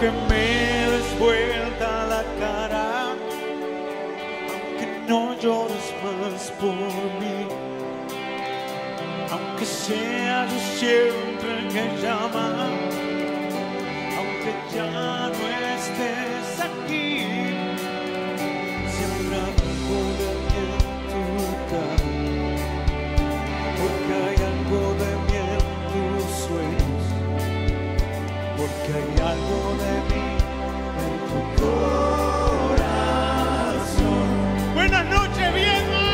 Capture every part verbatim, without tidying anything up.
aunque me des vuelta la cara, aunque no llores más por mí, aunque sea yo siempre el que llama, aunque ya no estés aquí, siempre algo de mí en tu cara, porque hay algo de mí en tus sueños, porque hay algo de mí en tu corazón. Buenas noches, vieja.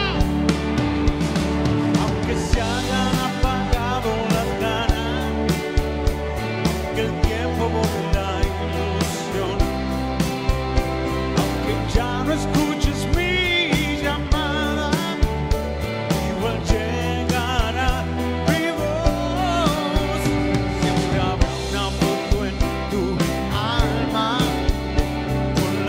Aunque se hayan apagado las ganas, aunque el tiempo borre la ilusión, aunque ya no escuches mi llamada, igual llegará mi voz. Siempre habrá una foto en tu alma con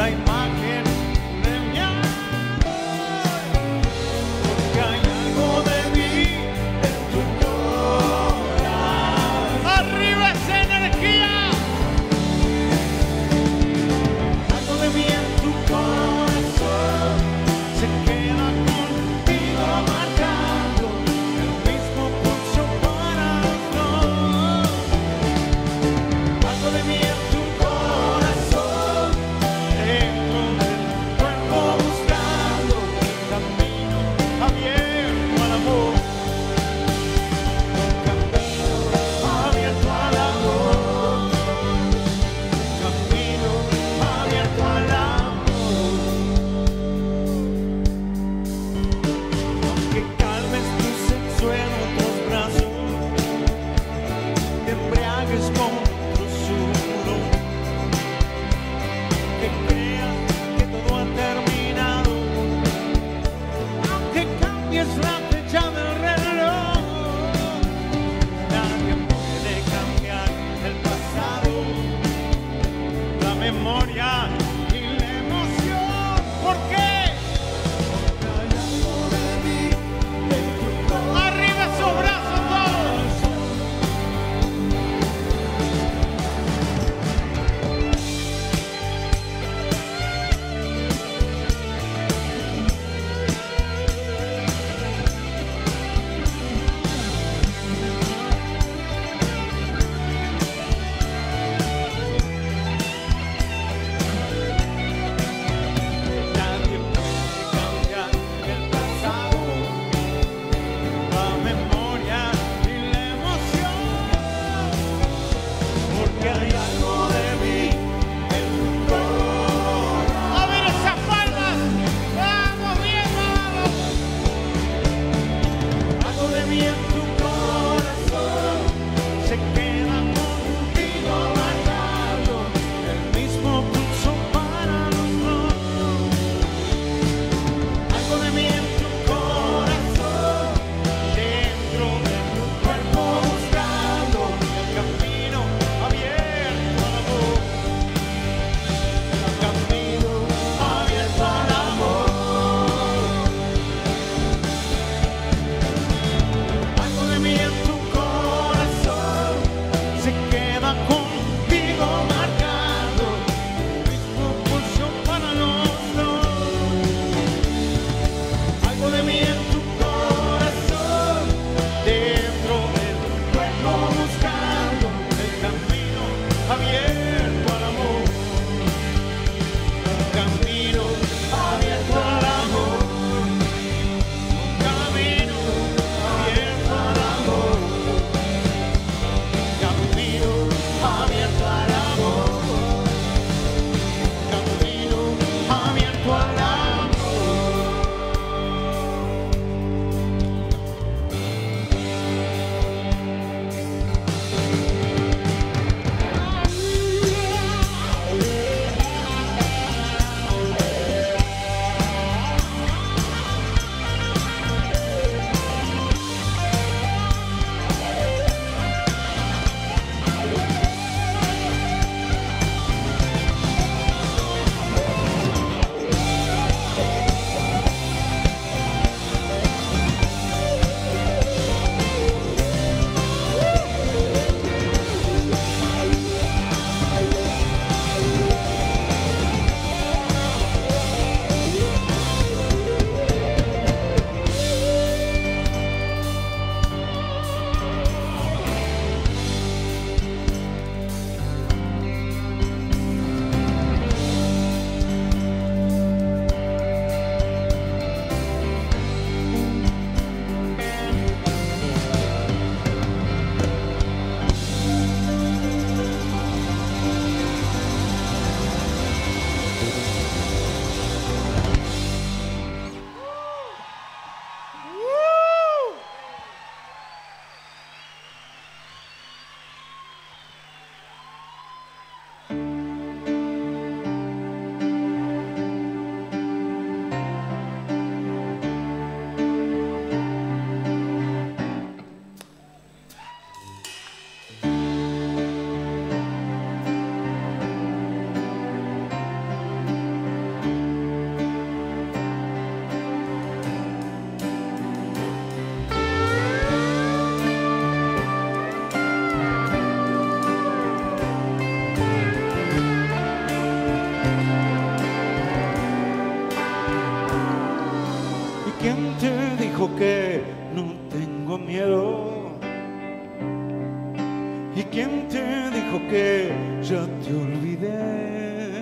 dijo que ya te olvidé.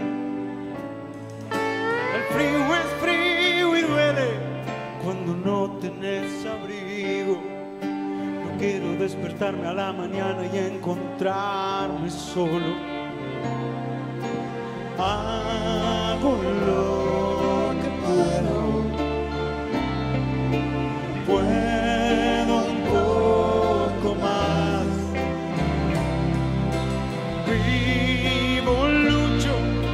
El frío es frío y duele cuando no tenés abrigo. No quiero despertarme a la mañana y encontrarme solo. Hago lo que puedo. Puedo un poco más. Vivo, lucho,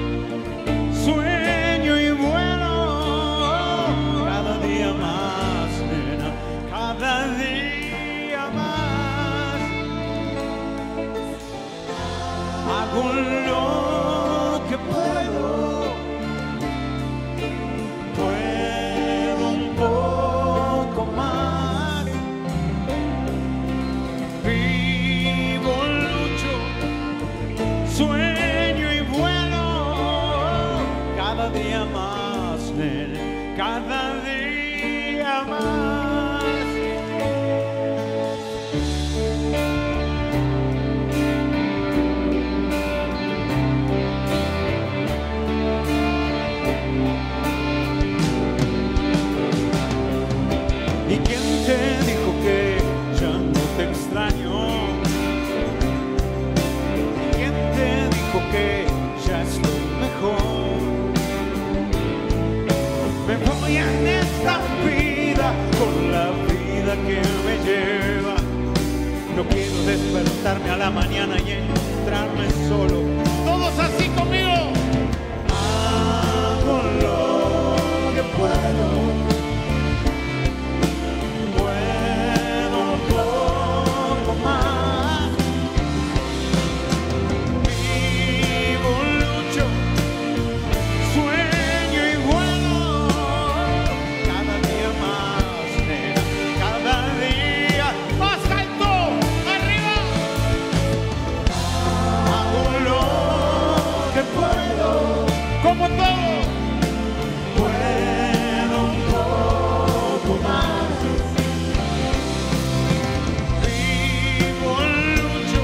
sueño y vuelo. Cada día más, nena, cada día más. Hago lo que puedo. Puedo un poco más. Vivo, lucho, sueño y vuelo. Cada día más, nene, cada día más. ¿Y quién te dijo que ya no te extraño? ¿Quién te dijo que ya estoy mejor? Me voy en esta vida con la vida que me lleva. No quiero despertarme a la mañana y encontrarme solo. Todos así conmigo. Hago lo que puedo. Como todo, puedo un poco más. Vivo, lucho,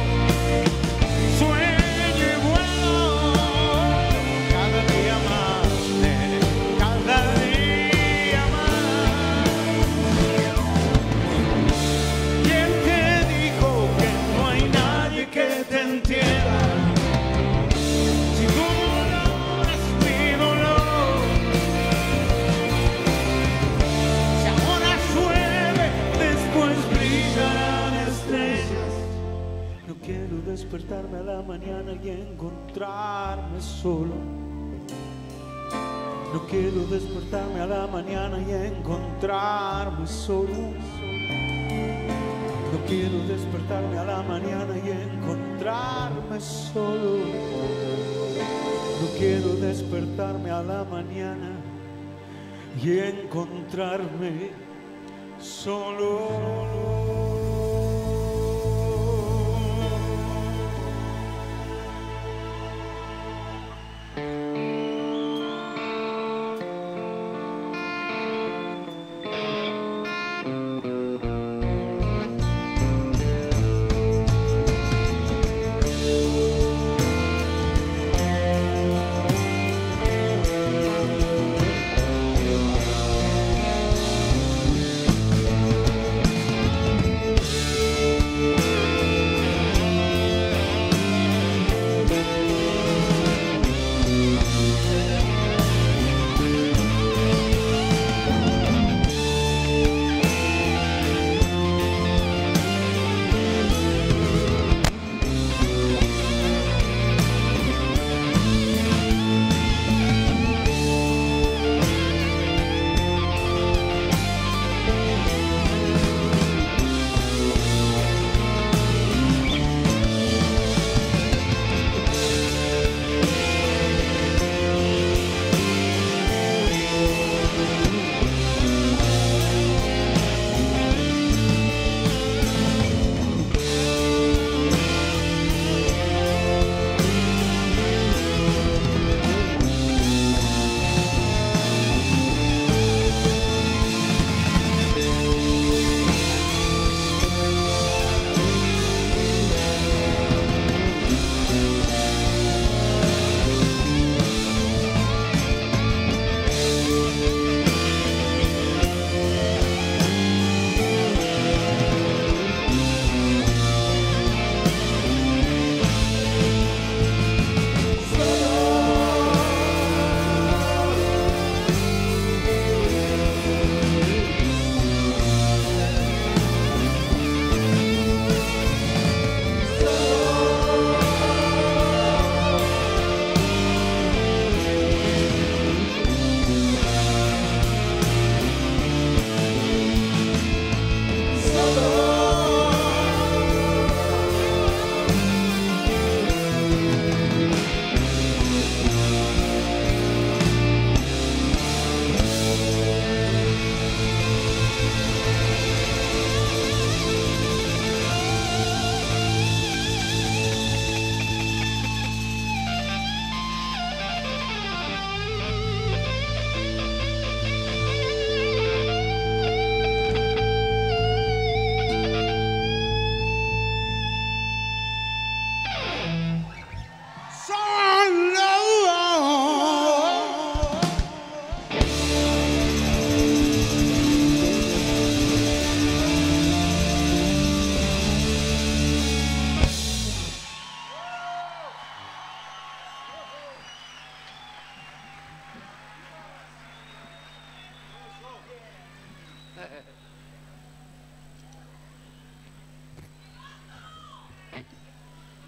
sueño y vuelo. Cada día más, nene, cada día más. ¿Quién te dijo que no hay nadie que te entienda? Si tú quiero despertarme a la mañana y encontrarme solo. No quiero despertarme a la mañana y encontrarme solo. No quiero despertarme a la mañana y encontrarme solo. No quiero despertarme a la mañana y encontrarme solo.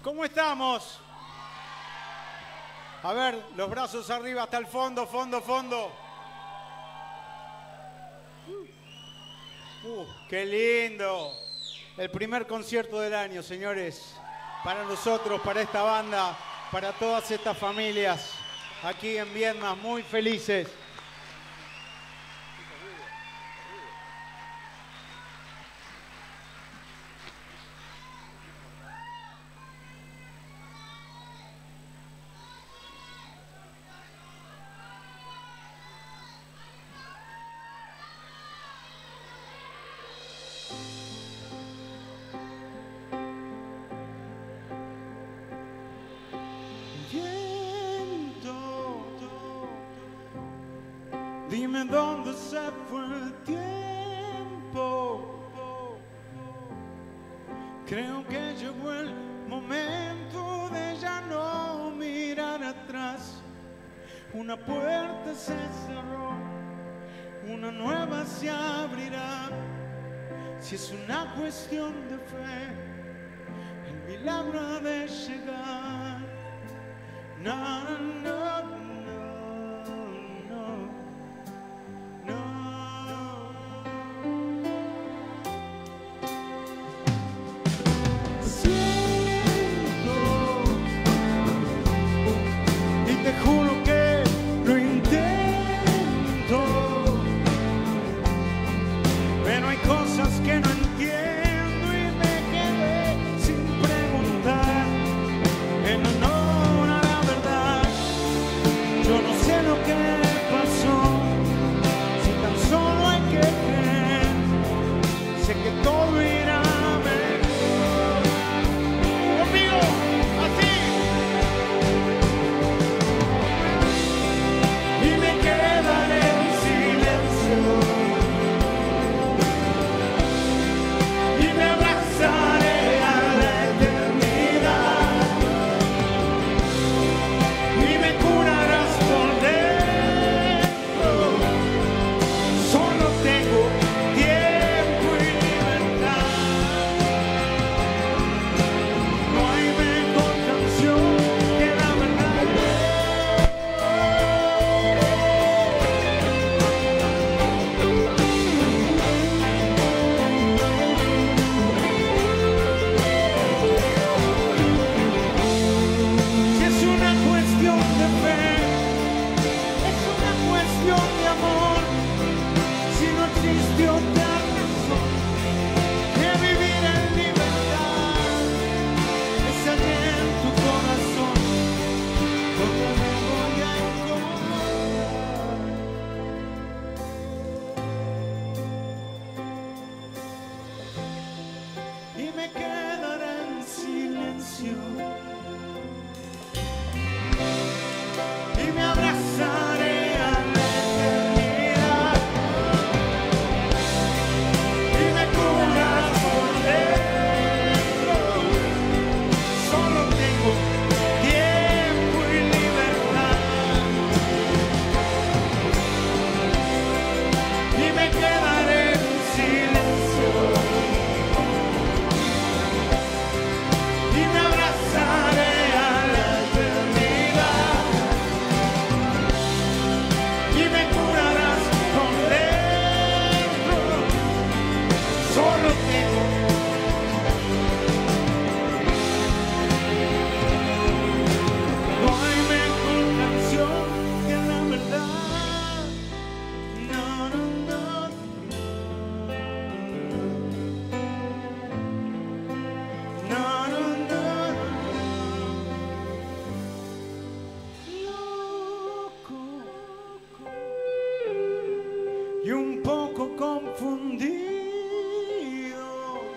¿Cómo estamos? A ver, los brazos arriba hasta el fondo, fondo, fondo. Uh, ¡qué lindo! El primer concierto del año, señores. Para nosotros, para esta banda, para todas estas familias aquí en Viedma, muy felices. Dime dónde se fue el tiempo. Creo que llegó el momento de ya no mirar atrás. Una puerta se cerró, una nueva se abrirá. Si es una cuestión de fe, el milagro ha de llegar. No, no, no. Te juro que lo intento, pero hay cosas que no entiendo y me quedé sin preguntar. En honor a la verdad, yo no sé lo que pasó, si tan solo hay que creer, sé que todo irá mejor. Conmigo, así. Quedaré en silencio y me abrazaré a la eternidad y me curarás por dentro. Solo tengo tiempo y libertad. No hay mejor canción que la verdad. Y me quedaré en silencio y me abrazaré a la eternidad y me curarás por dentro. Solo tengo tiempo y libertad y me quedaré en silencio y me abrazaré a la eternidad y me curarás por dentro. Solo tengo no hay mejor canción que la verdad. No, no, no. No, no, no. Loco y un poco confundido,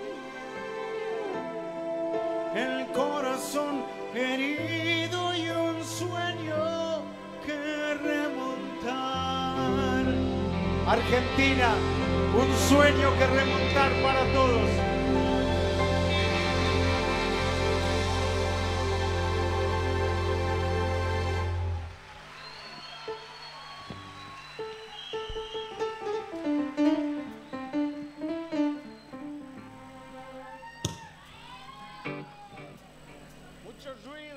el corazón herido y un sueño que remontar. Argentina, un sueño que remontar para todos.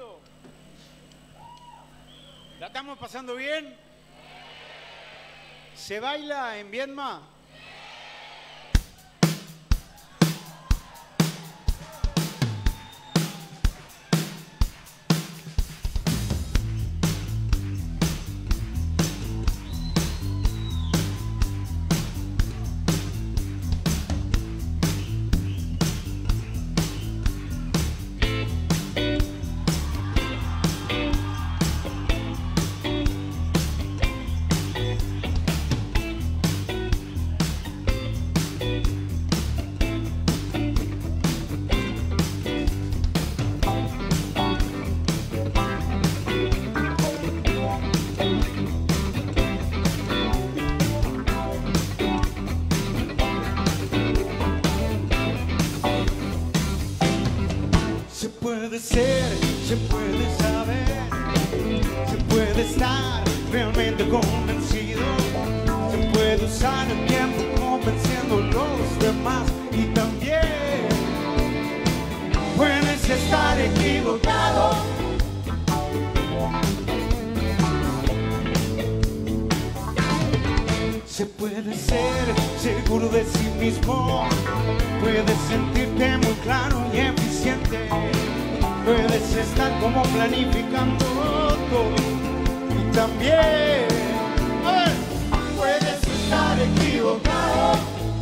sonido. ¿La estamos pasando bien? ¿Se baila en Viedma? Se puede ser, se puede saber, se puede estar realmente convencido, se puede usar el tiempo convenciendo a los demás y también puedes estar equivocado. Se puede ser seguro de sí mismo, puedes sentirte muy claro y eficiente. Puedes estar como planificando todo y también a ver, puedes estar equivocado.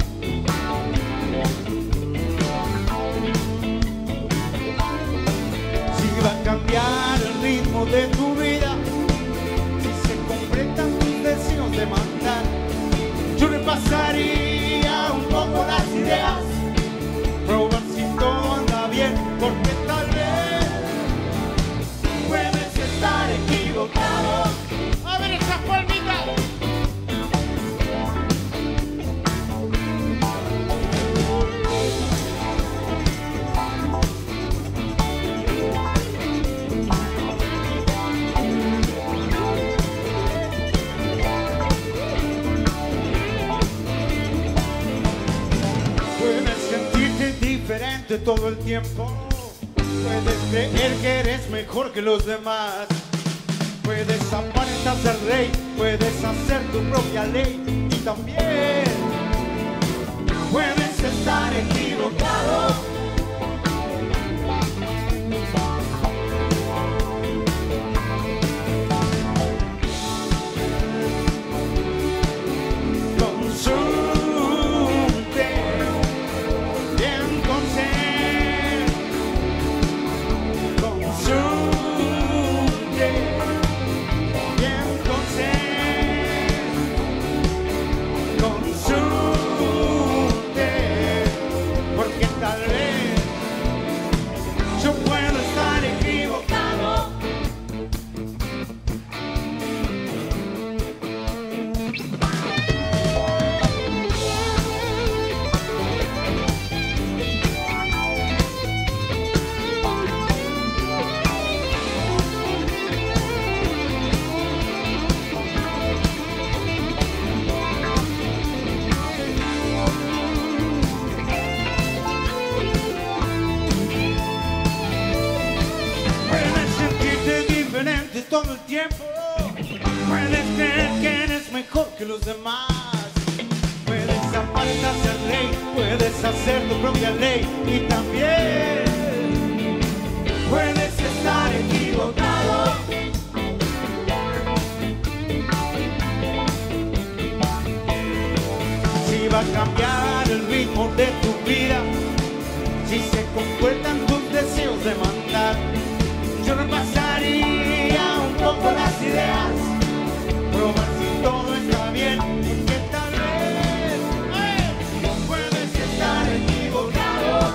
Si va a cambiar el ritmo de tu vida, si se completan tus deseos de mandar, yo repasaría un poco las ideas, probar si todo anda bien, porque tal vez puedes estar equivocado. A ver esas palmitas. Puedes sentirte diferente todo el tiempo. Puedes creer que eres mejor que los demás. Puedes aparentar ser rey, puedes hacer tu propia ley y también puedes estar equivocado. Todo el tiempo puedes creer que eres mejor que los demás, puedes aparentar ser rey, puedes hacer tu propia ley y también puedes estar equivocado. Si va a cambiar el ritmo de tu vida, si se completan tus deseos de mandar, yo repasaría un poco las ideas, probar si todo está bien, porque tal vez eh, puedes estar equivocado.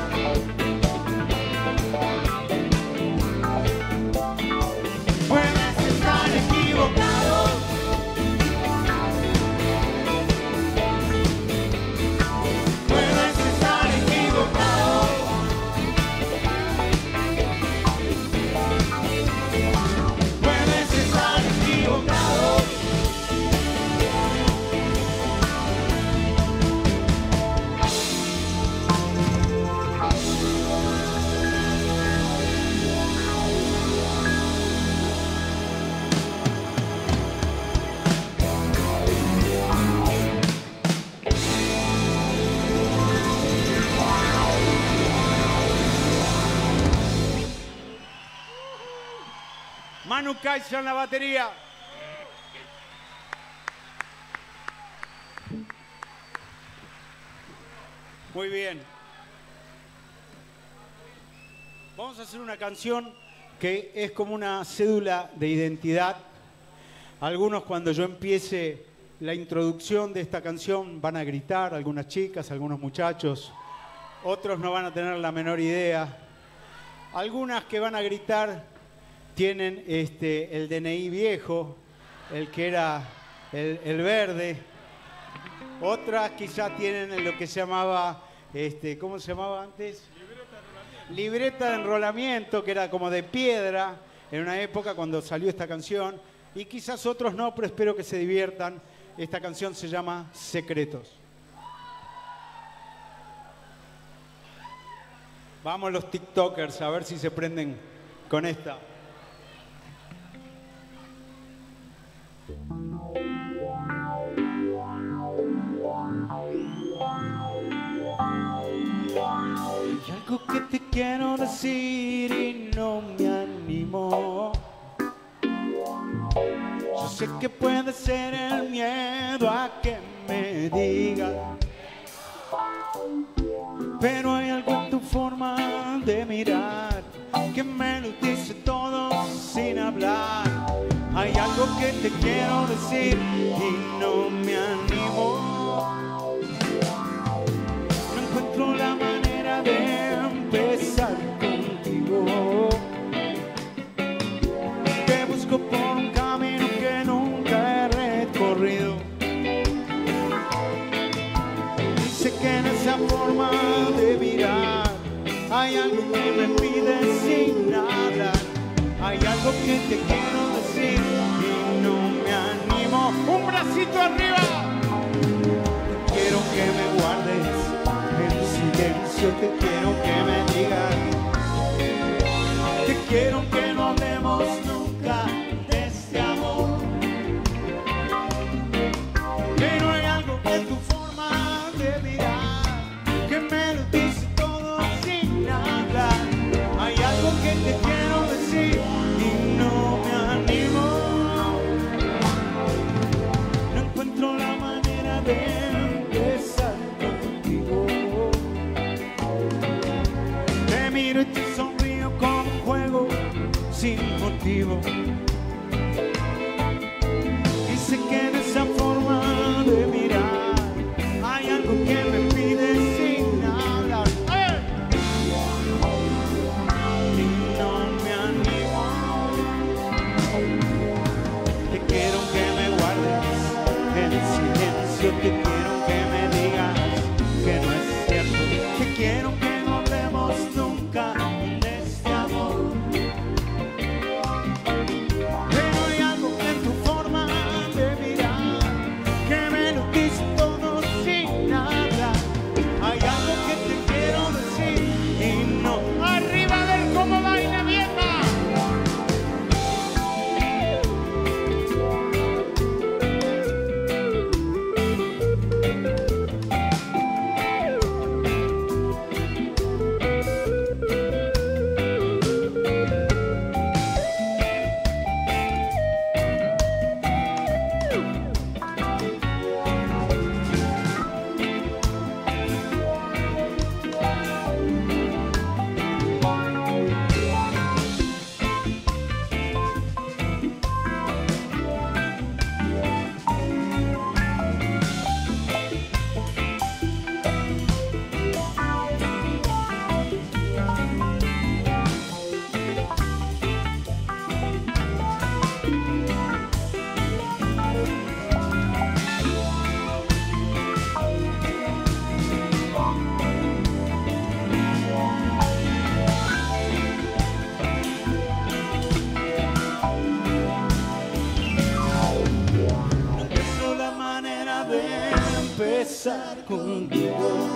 Puedes estar equivocado. Puedes estar equivocado. Manu Caiza en la batería. Muy bien. Vamos a hacer una canción que es como una cédula de identidad. Algunos, cuando yo empiece la introducción de esta canción, van a gritar, algunas chicas, algunos muchachos. Otros no van a tener la menor idea. Algunas que van a gritar tienen este, el D N I viejo, el que era el, el verde. Otras quizás tienen lo que se llamaba, este, ¿cómo se llamaba antes? Libreta de enrolamiento. Libreta de enrolamiento, que era como de piedra en una época cuando salió esta canción. Y quizás otros no, pero espero que se diviertan. Esta canción se llama Secretos. Vamos los TikTokers a ver si se prenden con esta. Hay algo que te quiero decir y no me animo. Yo sé que puede ser el miedo a que me digas, pero hay algo en tu forma de mirar que me lo dice todo sin hablar. Hay algo que te quiero decir y no me animo. No encuentro la manera de empezar contigo. Te busco por un camino que nunca he recorrido. Y sé que en esa forma de mirar hay algo que me pide sin hablar. Hay algo que te quiero decir y no me animo. ¡Un bracito arriba! Te quiero que me guardes en silencio. Te quiero que me digas. Te quiero que no hablemos nunca de este amor. Pero hay algo en tu forma de mirar que me lo dice todo sin hablar. Hay algo que te quiero decir y no me animo. No encuentro la manera de empezar contigo. Te miro y te sonrío como un juego sin motivo. Y sé que en esa forma de mirar hay algo que me pide sin hablar. ¡Eh! Y no me animo. Te quiero que me guardes en silencio. Te quiero que me digas que no es cierto. Te quiero que no hablemos nunca de este amor. Pero hay algo en tu forma de mirar que me lo dice todo sin hablar. Hay algo que te quiero decir y no. ¡Arriba del cómo baila Vietnam! Empezar contigo.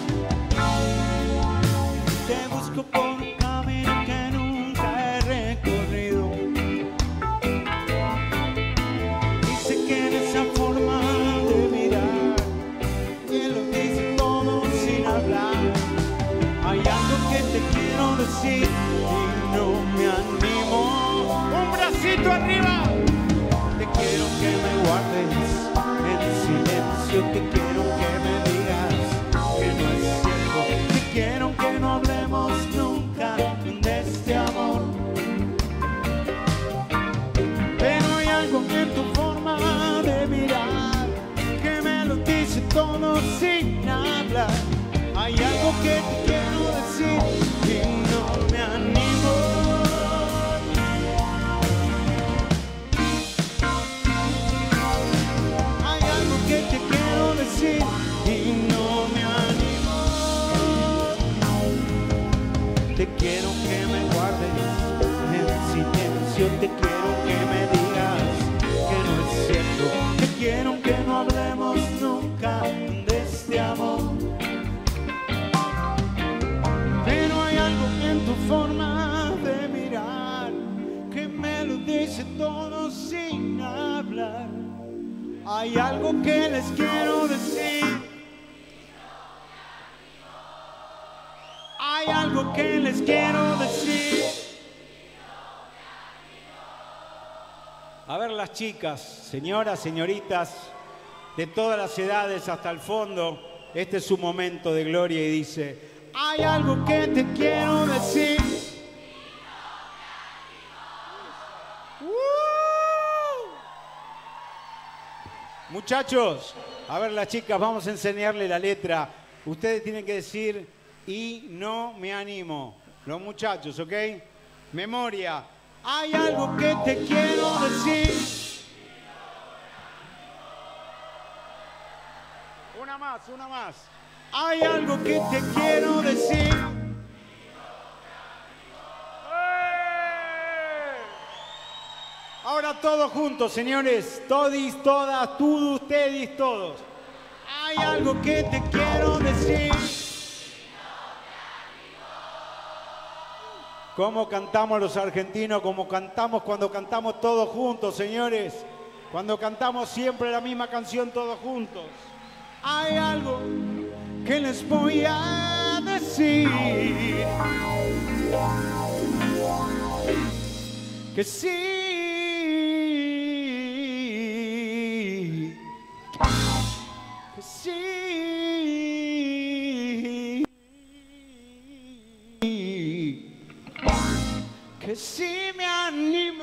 Te busco por un camino que nunca he recorrido. Y sé que en esa forma de mirar me lo dice todo sin hablar. Hay algo que te quiero decir y no me animo. Un bracito grito arriba. Te quiero que me guardes en silencio, te quiero que me digas que no es cierto, te quiero que no hablemos nunca de este amor. Pero hay algo en tu forma de mirar que me lo dice todo sin hablar. Hay algo que te quiero decir y no me animo. Hay algo que te quiero decir y no me animo. Te quiero que me guardes en silencio, te quiero que me digas que no es cierto, te quiero que no hablemos nunca de este amor. Pero hay algo en tu forma de mirar que me lo dice todo sin hablar. Hay algo que les quiero decir. Hay algo que les quiero decir. A ver las chicas, señoras, señoritas, de todas las edades hasta el fondo, este es su momento de gloria y dice: hay algo que te quiero decir. Uh. Muchachos, a ver las chicas, vamos a enseñarle la letra. Ustedes tienen que decir: y no me animo. Los muchachos, ¿ok? Memoria. Hay algo que te quiero decir. Una más, una más. Hay algo que te quiero decir. ¡Eh! Ahora todos juntos, señores. Todis, todas, todos, ustedes, todos. Hay algo que te quiero decir. ¿Cómo cantamos los argentinos? ¿Cómo cantamos cuando cantamos todos juntos, señores? Cuando cantamos siempre la misma canción todos juntos. Hay algo que les voy a decir. Que sí. Que sí. Que sí me animo.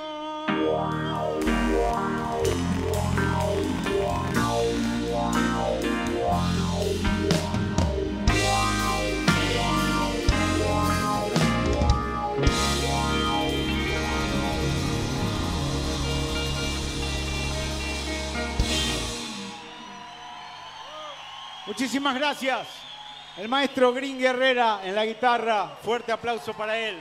Muchísimas gracias. El maestro Green Guerrera en la guitarra. Fuerte aplauso para él.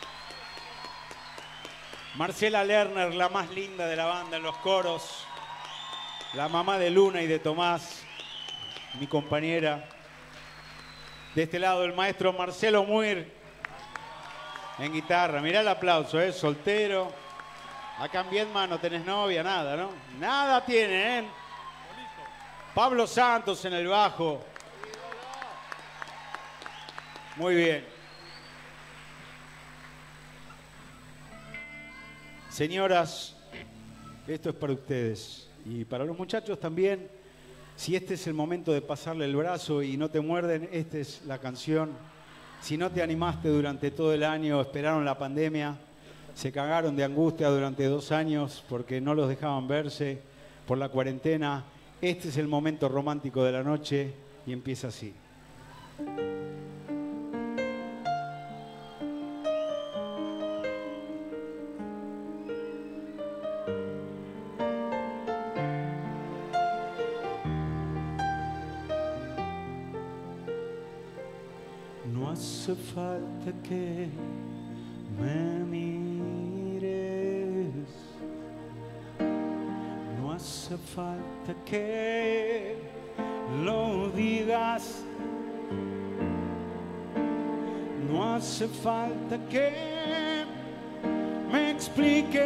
Marcela Lerner, la más linda de la banda en los coros. La mamá de Luna y de Tomás, mi compañera. De este lado el maestro Marcelo Muir en guitarra. Mirá el aplauso, ¿eh? Soltero. Acá en Viedma no tenés novia, nada, ¿no? Nada tiene, ¿eh? Pablo Santos en el bajo. Muy bien. Señoras, esto es para ustedes y para los muchachos también. Si este es el momento de pasarle el brazo y no te muerden, esta es la canción. Si no te animaste durante todo el año, esperaron la pandemia, se cagaron de angustia durante dos años porque no los dejaban verse por la cuarentena. Este es el momento romántico de la noche y empieza así. No hace falta que me mires, no hace falta que lo digas, no hace falta que me expliques.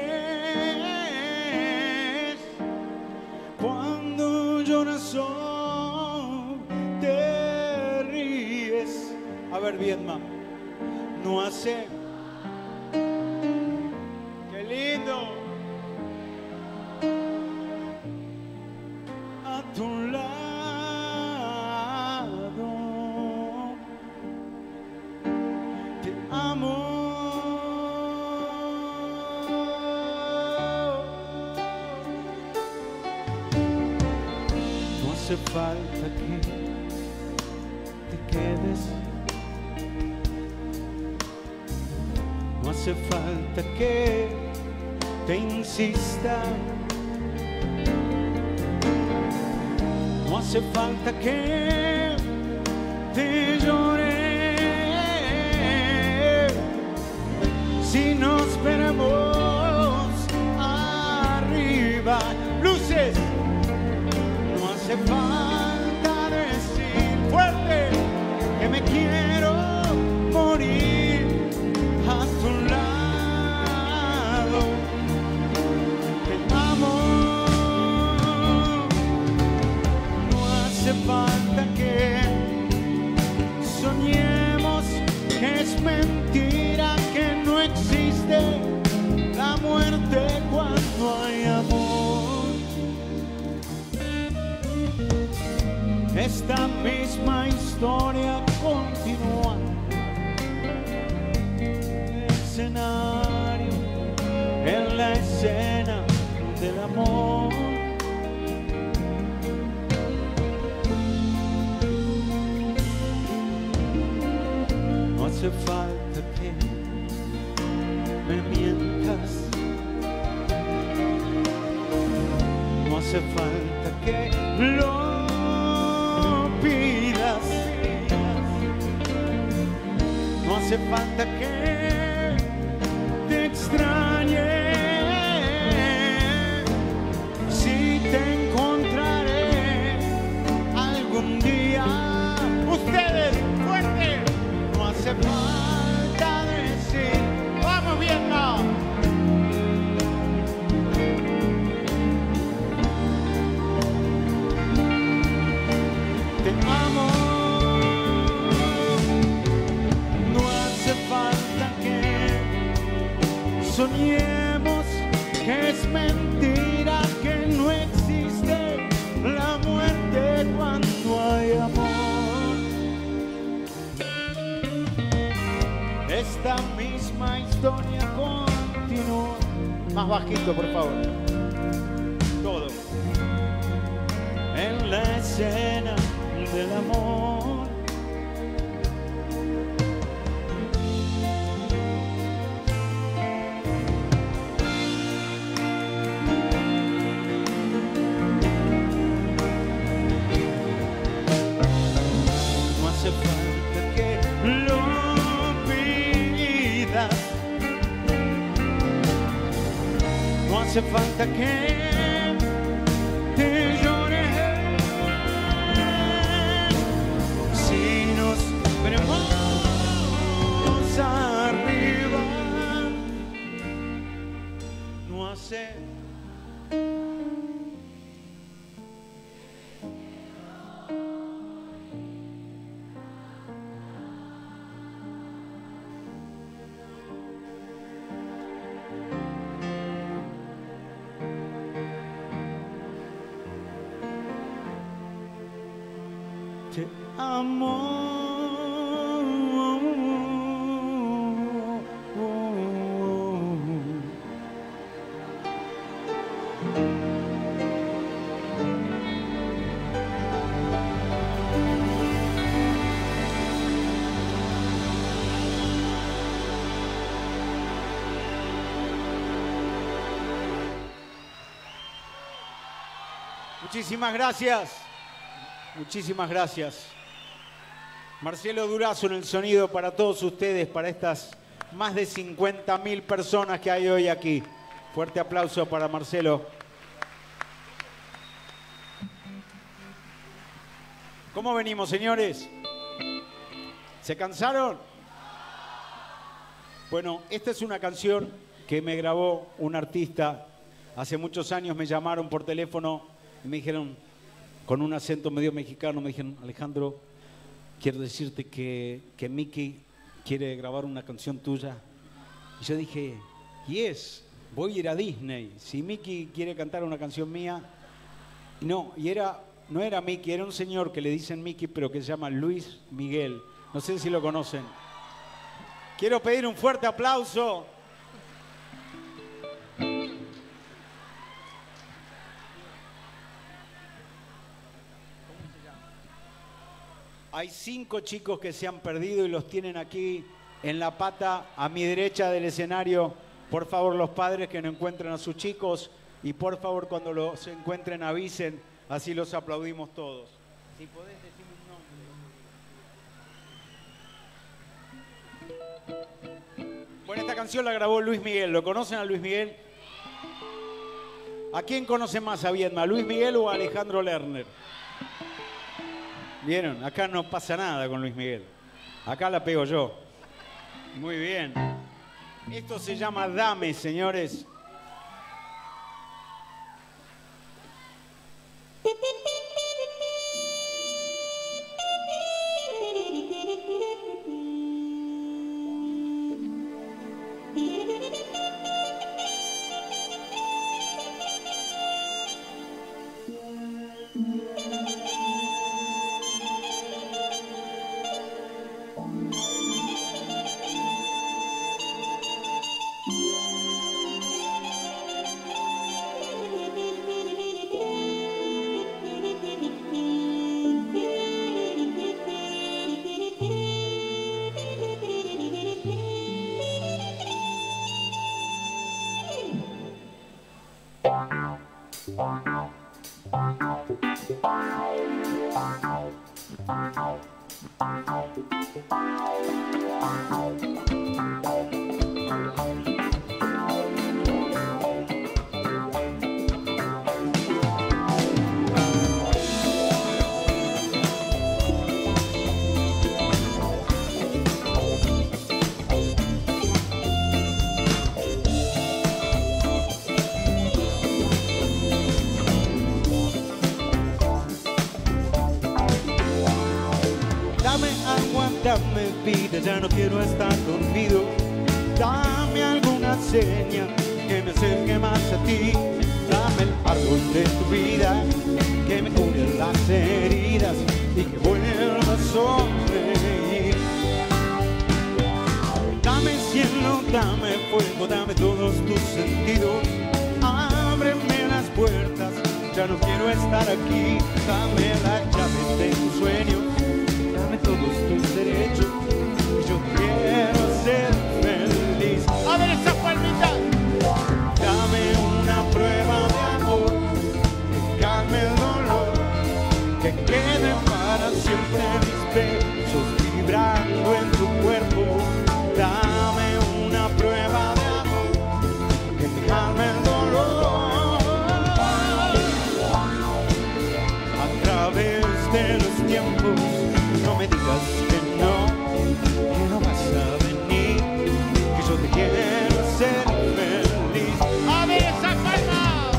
Cuando lloras o te ríes. A ver, Viedma, no hace. ¡Qué lindo! hace falta que te quedes. No hace falta que te insista. No hace falta que te llore. Si nos veremos arriba, luces. No hace falta decir fuerte que me quiero morir a tu lado. Te amo. No hace falta que soñemos que es mentira, que no existe la muerte cuando hay amor. Esta misma historia continúa. El escenario, en la escena del amor. No hace falta que me mientas. No hace falta que lo pidas. No hace falta que te extrañe. Si te encontraré algún día. Ustedes, fuerte. No hace falta decir. Vamos viendo. Te amo. No hace falta que soñemos que es mentira, que no existe la muerte cuando hay amor. Esta misma historia continúa. Más bajito, por favor. Todo. En la escena del amor. No hace falta que lo pidas. No hace falta que te llore. Si nos veremos arriba, no hace. Te amo. Muchísimas gracias. Muchísimas gracias. Marcelo Durazo en el sonido para todos ustedes, para estas más de cincuenta mil personas que hay hoy aquí. Fuerte aplauso para Marcelo. ¿Cómo venimos, señores? ¿Se cansaron? Bueno, esta es una canción que me grabó un artista. Hace muchos años me llamaron por teléfono y me dijeron, con un acento medio mexicano, me dijeron, Alejandro, quiero decirte que, que Mickey quiere grabar una canción tuya. Y yo dije, yes, voy a ir a Disney. Si Mickey quiere cantar una canción mía. No, y era, no era Mickey, era un señor que le dicen Mickey, pero que se llama Luis Miguel. No sé si lo conocen. Quiero pedir un fuerte aplauso. Hay cinco chicos que se han perdido y los tienen aquí en la pata a mi derecha del escenario. Por favor, los padres que no encuentren a sus chicos y por favor cuando los encuentren avisen, así los aplaudimos todos. Si podés decirme un nombre. Bueno, esta canción la grabó Luis Miguel. ¿Lo conocen a Luis Miguel? ¿A quién conoce más a Viedma? ¿A Luis Miguel o a Alejandro Lerner? ¿Vieron? Acá no pasa nada con Luis Miguel. Acá la pego yo. Muy bien. Esto se llama Dame, señores. Dame vida, ya no quiero estar dormido. Dame alguna seña que me acerque más a ti. Dame el árbol de tu vida que me cure las heridas y que vuelva a sonreír. Dame cielo, dame fuego, dame todos tus sentidos. Ábreme las puertas, ya no quiero estar aquí. Dame la llave de tus sueños, dame todos tus derechos y yo quiero ser feliz. A ver esa palmita. Dame una prueba de amor que calme el dolor, que quede para siempre mis besos vibrando en tu cuerpo. Dame una prueba de amor que me calme el dolor. A través de los tiempos no me digas que no, que no vas a venir, que yo te quiero hacer feliz. ¡A ver esa palma!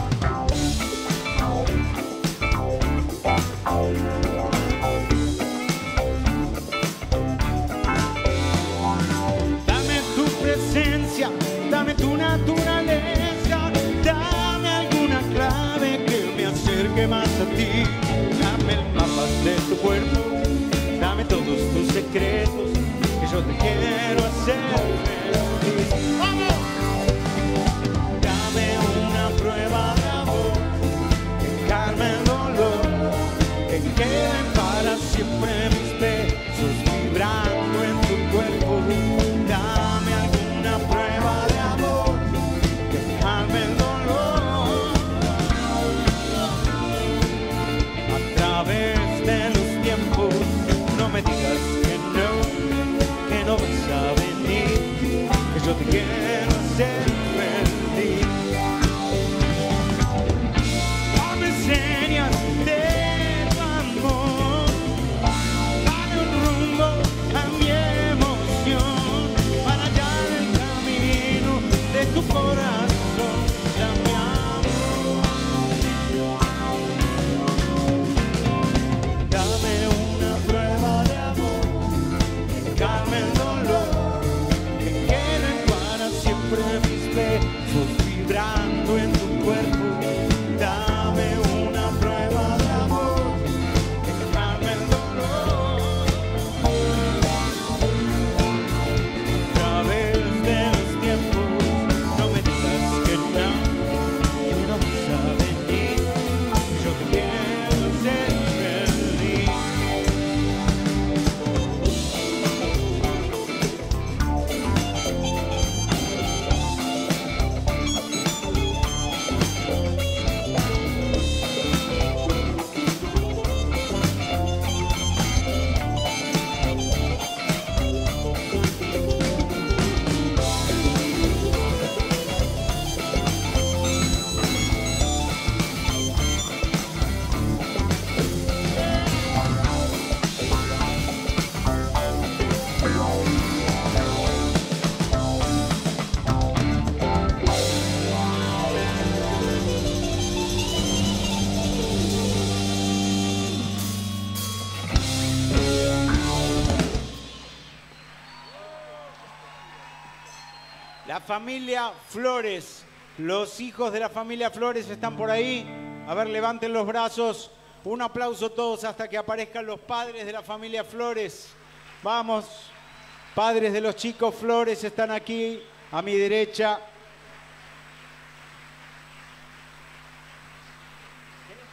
Dame tu presencia, dame tu naturaleza, dame alguna clave que me acerque más a ti. Dame el mapa de tu cuerpo, dame todos tus secretos, que yo te quiero hacer feliz. ¡Vamos! Dame una prueba de amor que calme el dolor, que queden para siempre mis besos vibrando en tu cuerpo. Dame alguna prueba de amor que calme el dolor. A través de los tiempos no me digas que no, que no vas a venir, que yo te quiero hacer feliz. Dame señas de tu amor, dame un rumbo a mi emoción, para hallar el camino de tu corazón. Dame amor, dame una prueba de amor que calme el dolor, que queden para siempre mis besos vibrando en tu cuerpo. Dame una prueba de amor que calme el dolor. A través de los tiempos no me digas que no, que no vas a venir, que yo te quiero hacer feliz. La familia Flores. Los hijos de la familia Flores están por ahí. A ver, levanten los brazos. Un aplauso todos hasta que aparezcan los padres de la familia Flores. Vamos. Padres de los chicos Flores están aquí, a mi derecha. ¿Querés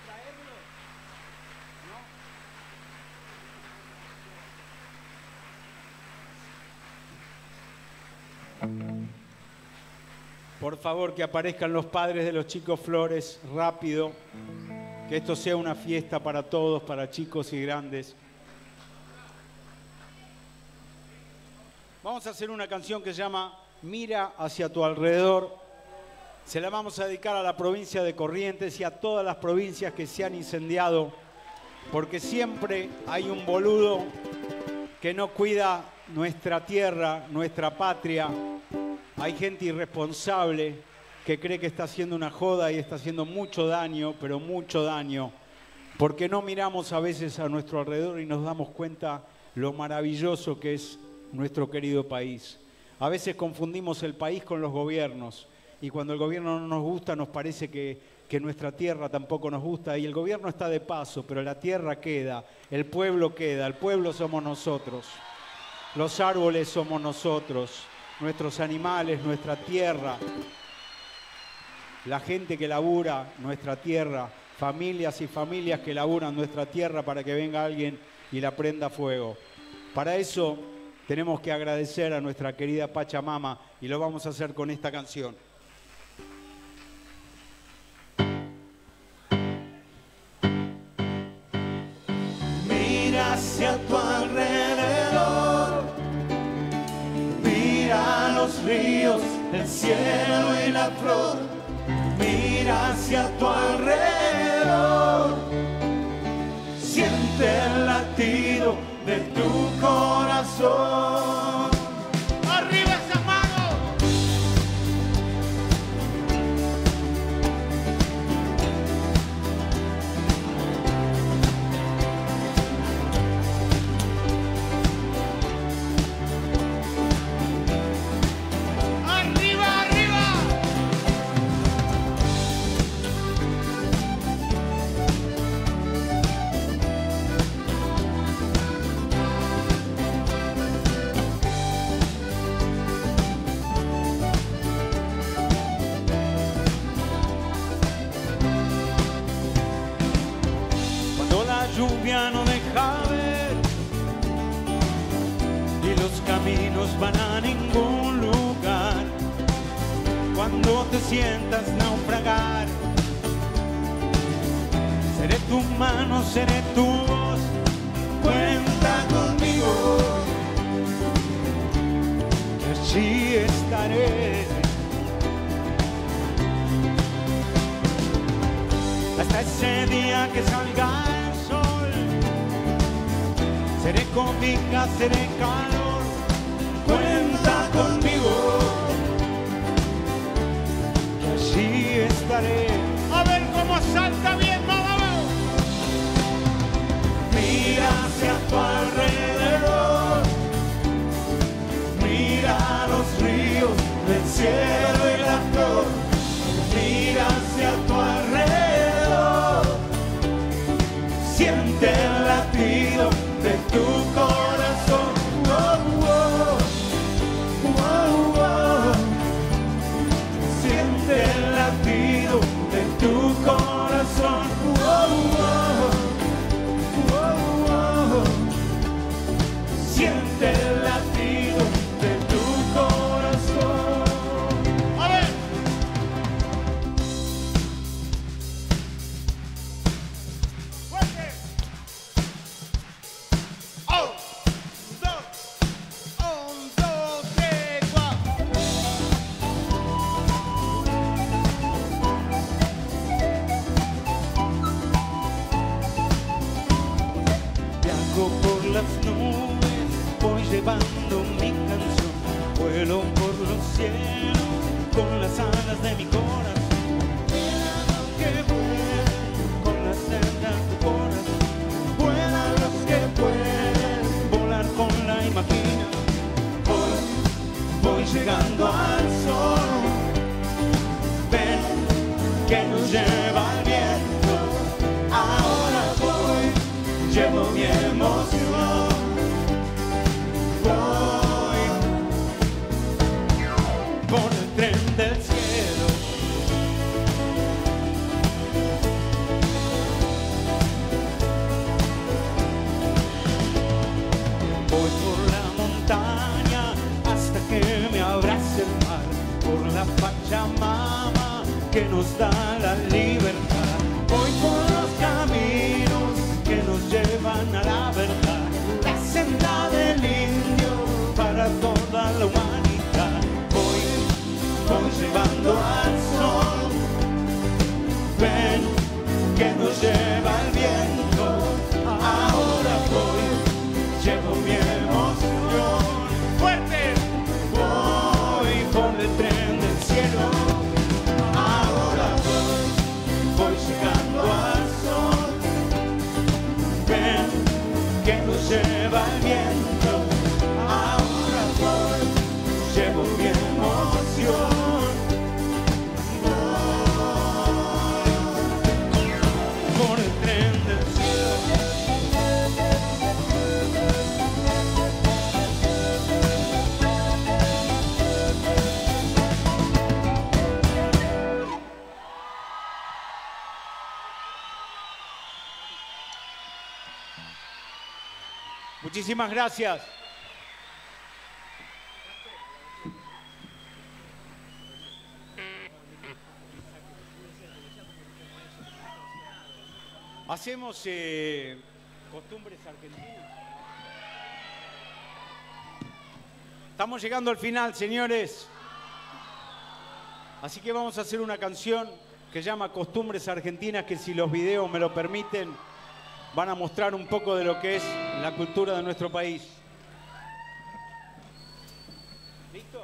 traerlo? ¿No? Por favor, que aparezcan los padres de los chicos Flores, rápido. Que esto sea una fiesta para todos, para chicos y grandes. Vamos a hacer una canción que se llama Mira hacia tu alrededor. Se la vamos a dedicar a la provincia de Corrientes y a todas las provincias que se han incendiado, porque siempre hay un boludo que no cuida nuestra tierra, nuestra patria. Hay gente irresponsable que cree que está haciendo una joda y está haciendo mucho daño, pero mucho daño, porque no miramos a veces a nuestro alrededor y nos damos cuenta lo maravilloso que es nuestro querido país. A veces confundimos el país con los gobiernos y cuando el gobierno no nos gusta nos parece que, que nuestra tierra tampoco nos gusta y el gobierno está de paso, pero la tierra queda, el pueblo queda, el pueblo somos nosotros, los árboles somos nosotros, nuestros animales, nuestra tierra, la gente que labura nuestra tierra, familias y familias que laburan nuestra tierra para que venga alguien y la prenda fuego. Para eso tenemos que agradecer a nuestra querida Pachamama y lo vamos a hacer con esta canción. Mira hacia tu alrededor, mira los ríos, el cielo y la flor. Mira hacia tu alrededor, siente el latido de tu corazón. ¡Arriba esa mano! ¡Arriba, arriba! Lluvia no deja ver y los caminos van a ningún lugar. Cuando te sientas naufragar, seré tu mano, seré tu voz. Cuenta conmigo, que allí estaré. Hasta ese día que salga el sol, seré cobija, seré calor. cuenta conmigo, Que allí estaré. a ver cómo salta bien, vamos. Mira hacia tu alrededor, mira los ríos, el cielo y la flor. Mira hacia tu alrededor, siente el latido de tu corazón. Oh, oh, oh, oh. Siente el latido de tu corazón. Oh, oh, oh, oh. Siente el latido de tu corazón. A ver. Fuerte. Oh, dos, un, dos, tres, cuatro. Viajo por las nubes, voy llevando mi canción. Vuelo por los cielos con las alas de mi corazón. Vuelan los que vuelan con las alas de tu corazón. Vuelan los que pueden volar con la imaginación. Voy, voy llegando al sol. que nos lleva el viento. Ahora voy, llevo mi emoción. Voy por el tren del cielo. Voy por la montaña hasta que me abrace el mar, por la Pachamama que nos da la libertad. Voy por los caminos que nos llevan a la verdad, la senda del indio para toda la humanidad. Voy, voy llevando al sol, ven que nos lleva el viento. Ahora voy, llevo mi emoción. ¡Fuerte! Voy por el tren del cielo. Ahora voy, voy llegando al sol. Ven que nos lleva el viento. Ahora voy, llevo mi emoción. Voy por el tren del cielo. Muchísimas gracias. Hacemos eh, costumbres argentinas. Estamos llegando al final, señores. Así que vamos a hacer una canción que se llama Costumbres Argentinas, que si los videos me lo permiten, van a mostrar un poco de lo que es la cultura de nuestro país. ¿Listo?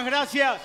Muchísimas gracias.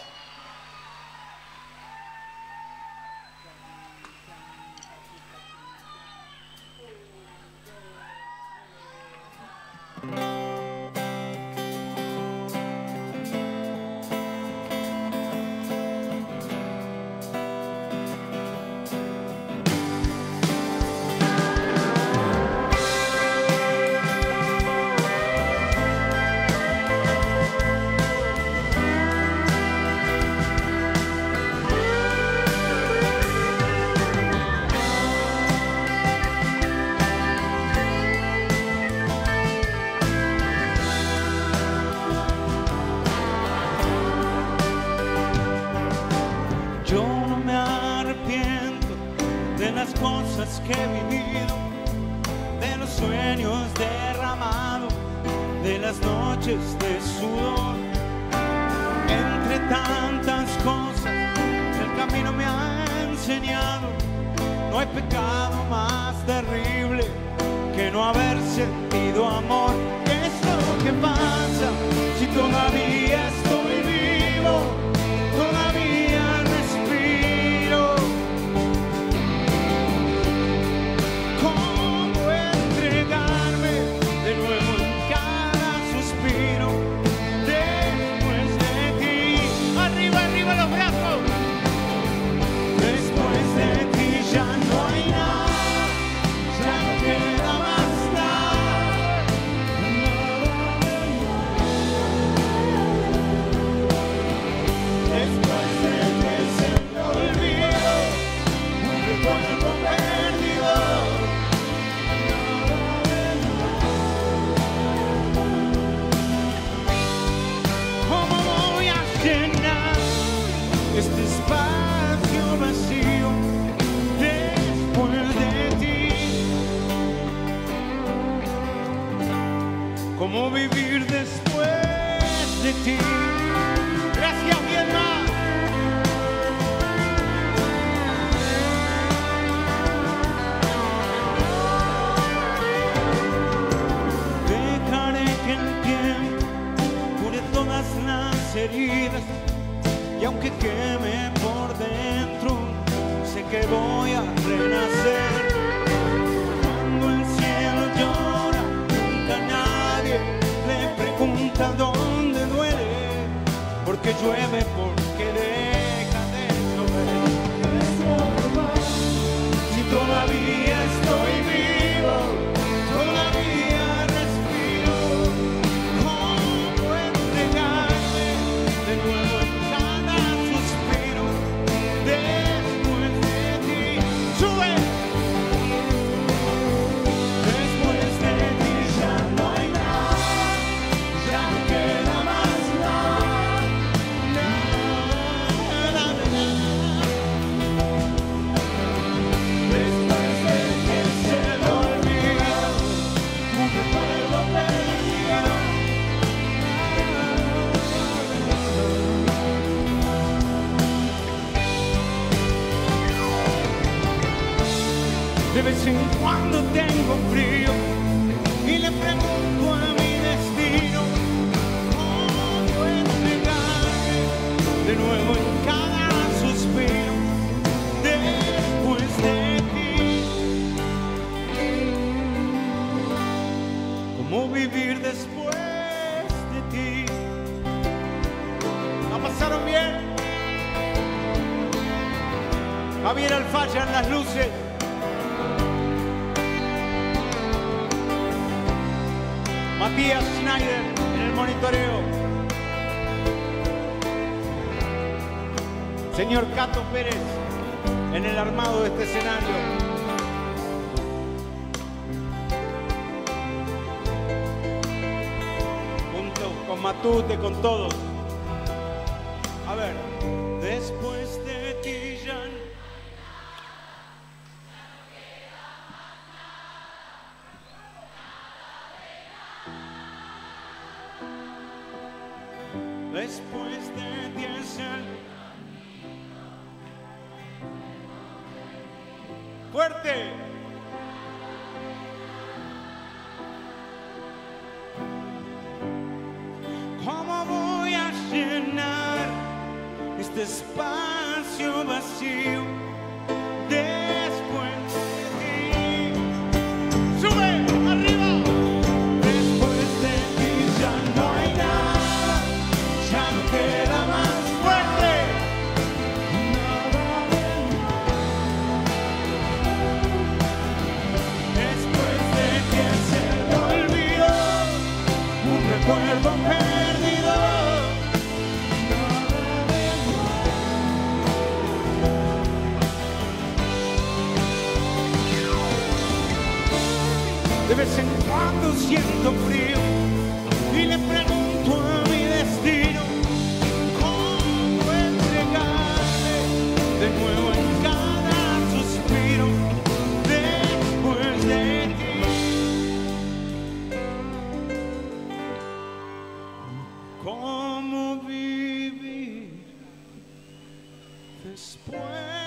Que he vivido, de los sueños derramados, de las noches de sudor. Entre tantas cosas el camino me ha enseñado, no hay pecado más terrible que no haber sentido amor. ¿Qué es lo que pasa si todavía estoy vivo? Todavía respiro. Este espacio vacío después de ti. ¿Cómo vivir después de ti? Gracias, Vilma. Dejaré que el tiempo cure todas las heridas. Y aunque queme por dentro, sé que voy a renacer. Cuando el cielo llora, nunca nadie le pregunta dónde duele, porque llueve, porque deja de llover. Si todavía estoy vivo, todavía respiro, ¿cómo entregarme de nuevo? De vez en cuando tengo frío y le pregunto a mi destino cómo entregarme de nuevo en cada suspiro después de ti. ¿Cómo vivir después de ti? ¿La pasaron bien? Javier Alfaya en las luces. Matías Schneider en el monitoreo. Señor Cato Pérez en el armado de este escenario. Junto con Matute, con todos. A ver, después de ti ya no. Después de ti es el fuerte. ¿Cómo voy a llenar este espacio vacío después de ti. ¡Sube! ¡Arriba! Después de ti ya no hay nada, ya no queda más fuerte. Nada de nada. Después de que se te olvidó un recuerdo perdido. De vez en cuando siento frío y le pregunto a mi destino cómo entregarme de nuevo en cada suspiro después de ti. ¿Cómo vivir después?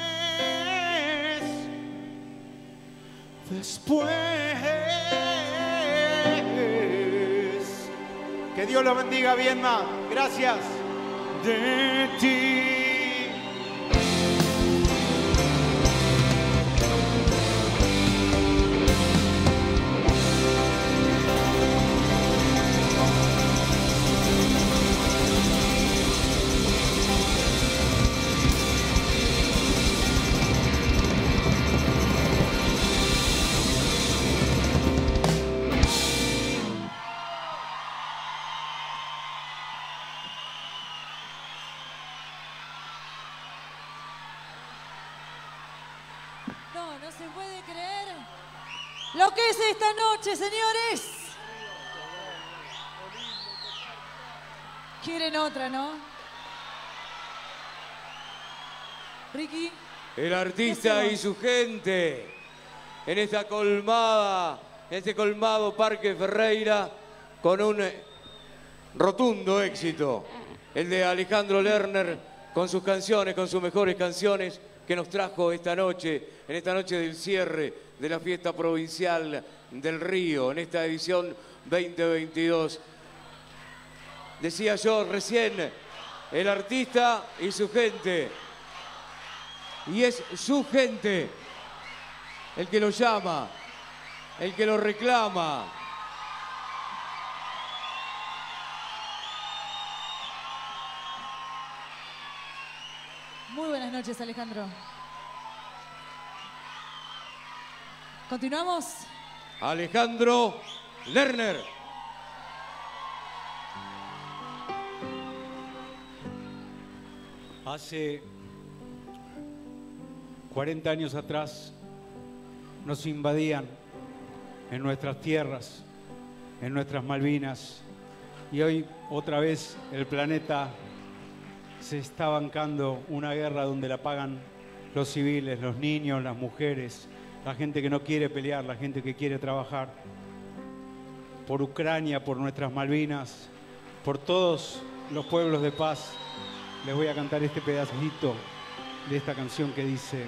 Después. Que Dios lo bendiga, Viedma. Gracias. De ti. No, no se puede creer lo que es esta noche, señores. Quieren otra, ¿no? Ricky. El artista y su gente en esta colmada, en este colmado Parque Ferreira, con un rotundo éxito. El de Alejandro Lerner con sus canciones, con sus mejores canciones, que nos trajo esta noche, en esta noche del cierre de la fiesta provincial del Río, en esta edición veinte veintidós. Decía yo recién, el artista y su gente. Y es su gente el que lo llama, el que lo reclama. Muy buenas noches, Alejandro. ¿Continuamos? Alejandro Lerner. Hace cuarenta años atrás nos invadían en nuestras tierras, en nuestras Malvinas, y hoy otra vez el planeta se está bancando una guerra donde la pagan los civiles, los niños, las mujeres, la gente que no quiere pelear, la gente que quiere trabajar. Por Ucrania, por nuestras Malvinas, por todos los pueblos de paz, les voy a cantar este pedacito de esta canción que dice: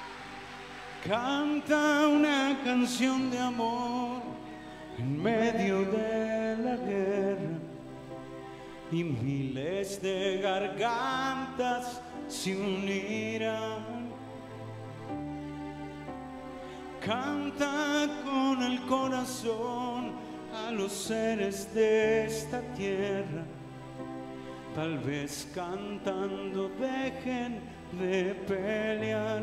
canta una canción de amor en medio de la guerra, y miles de gargantas se unirán. Canta con el corazón a los seres de esta tierra, tal vez cantando dejen de pelear.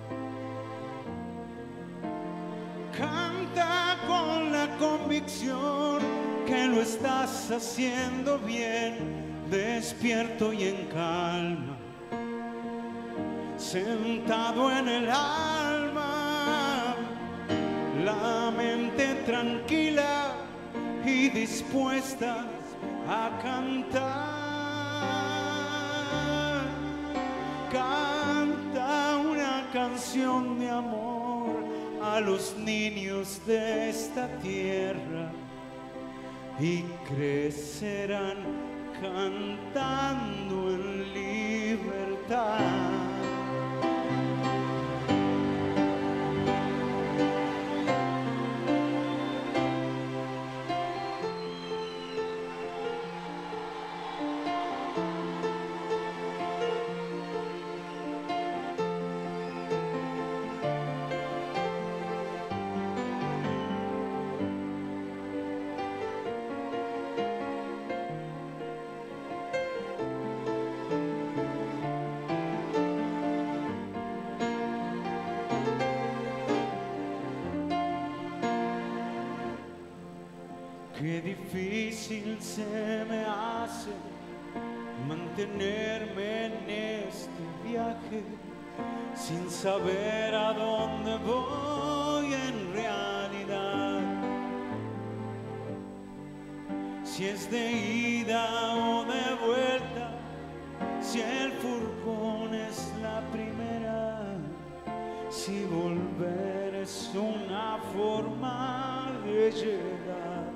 Canta con la convicción que lo estás haciendo bien, despierto y en calma, sentado en el alma, la mente tranquila y dispuesta a cantar. Canta una canción de amor a los niños de esta tierra, y crecerán cantando en libertad. Qué difícil se me hace mantenerme en este viaje sin saber a dónde voy en realidad. Si es de ida o de vuelta, si el furgón es la primera, si volver es una forma de llegar.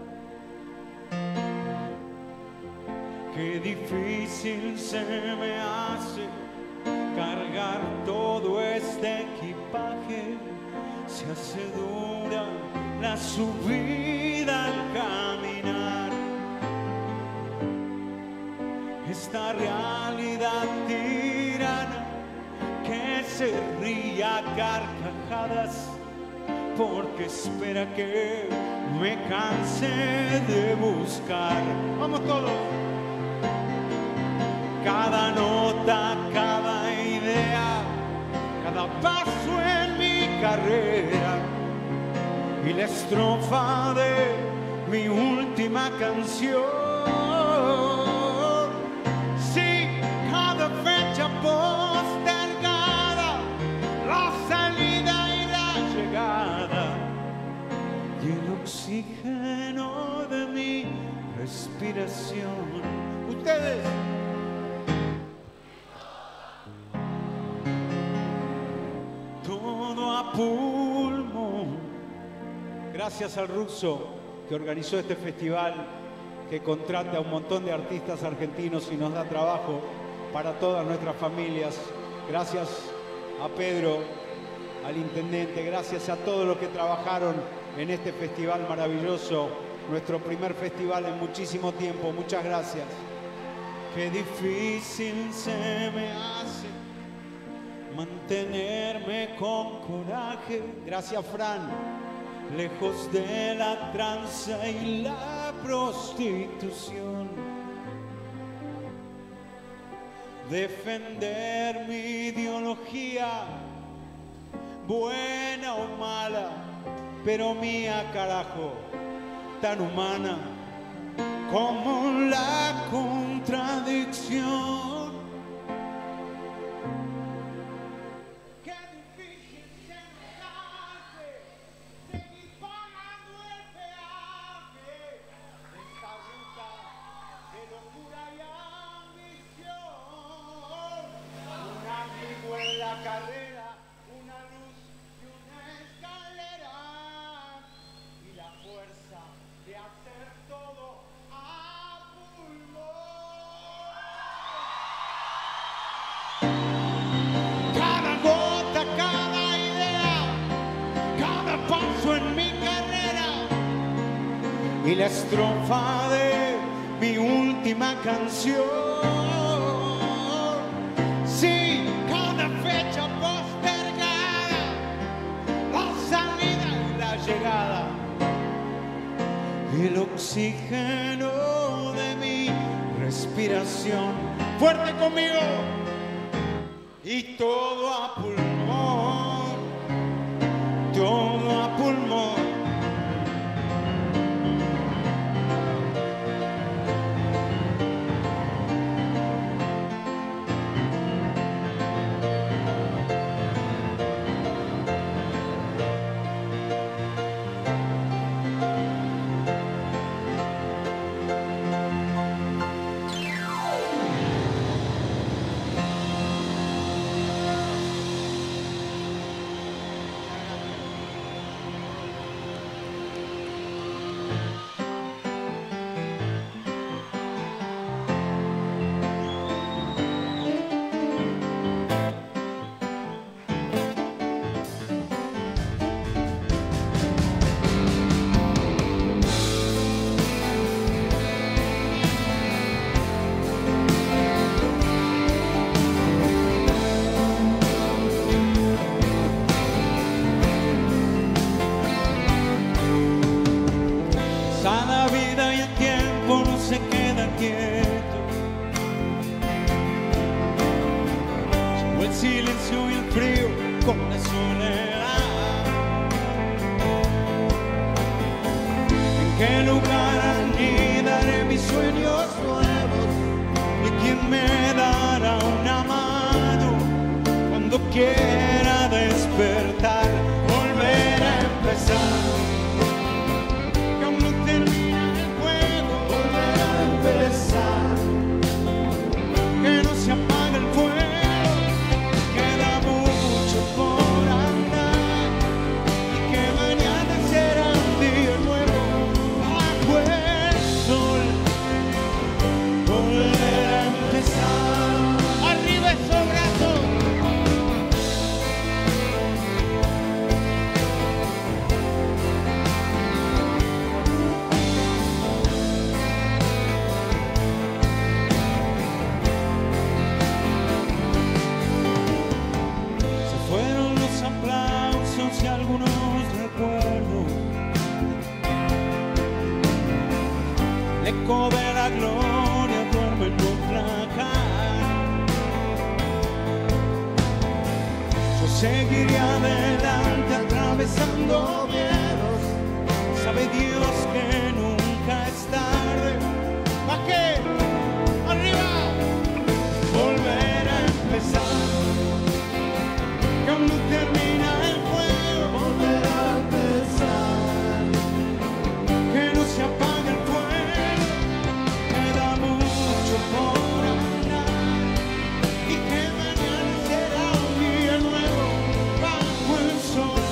Qué difícil se me hace cargar todo este equipaje, se hace dura la subida al caminar. Esta realidad tirana que se ríe a carcajadas porque espera que me canse de buscar. Vamos todos. Cada nota, cada idea, cada paso en mi carrera y la estrofa de mi última canción. Sí, cada fecha postergada, la salida y la llegada y el oxígeno de mi respiración. Ustedes. Todo a pulmón. Gracias al Ruso que organizó este festival, que contrata a un montón de artistas argentinos y nos da trabajo para todas nuestras familias. Gracias a Pedro, al intendente, gracias a todos los que trabajaron en este festival maravilloso, nuestro primer festival en muchísimo tiempo. Muchas gracias. Qué difícil se me hace mantenerme con coraje, gracias Fran, lejos de la tranza y la prostitución. Defender mi ideología, buena o mala, pero mía carajo, tan humana como la contradicción. Carrera, una luz y una escalera y la fuerza de hacer todo a pulmón. Cada gota, cada idea, cada paso en mi carrera y la estrofa de mi última canción. El oxígeno de mi respiración. Fuerte conmigo. Y todo a pulmón, todo a pulmón. ¿En qué lugar mis sueños nuevos. ¿Y quién me dará una mano cuando quiera despertar? Volver a empezar. Que aún no termina el juego. Volver a empezar. Que no se apague el fuego. Queda mucho por andar. Y que mañana será un día nuevo bajo el sol. Volver a empezar. Arriba esos brazos. Se fueron los aplausos y algunos recuerdos. El eco de la gloria duerme en otra cara. Yo seguiré adelante atravesando miedos. Sabe Dios que nunca es tarde. ¿Pa' qué? ¡Arriba! Volver a empezar. Que aún no termina el juego. Volver a empezar. Que no se apague el fuego. Queda mucho por andar. Y que mañana será un día nuevo bajo el sol.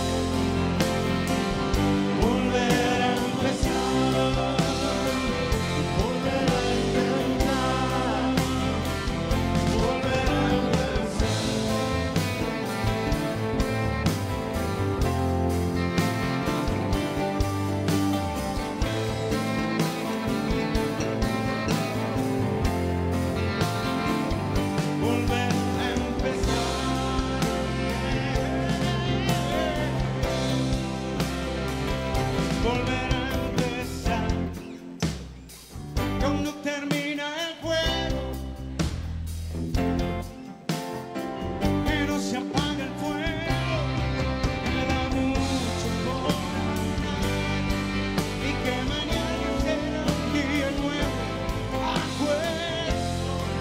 Volver a empezar. Volver a intentar. Volver a empezar. Volver a empezar. Volver a empezar. Que aún no termina el juego. Que no se apague el fuego. Queda mucho por andar. Y que mañana será un día nuevo bajo el sol.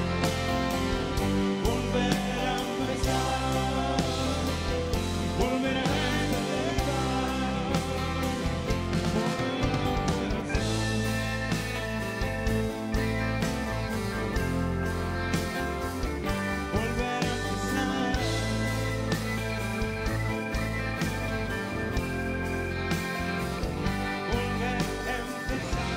Volver a empezar. Volver a empezar. Volver a empezar. Volver a empezar.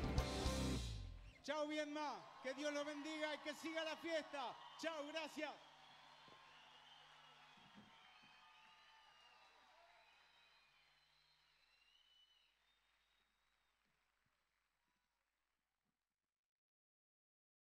Chao, Vietnam. Que Dios lo bendiga y que siga la fiesta. Chao, gracias.